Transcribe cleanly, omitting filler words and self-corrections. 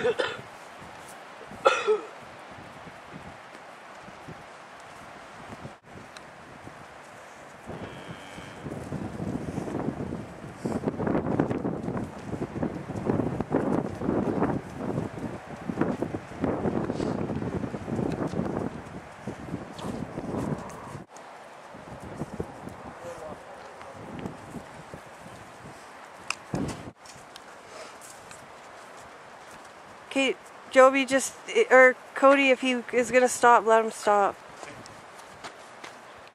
Okay, Joby, or Cody, if he is gonna stop, let him stop.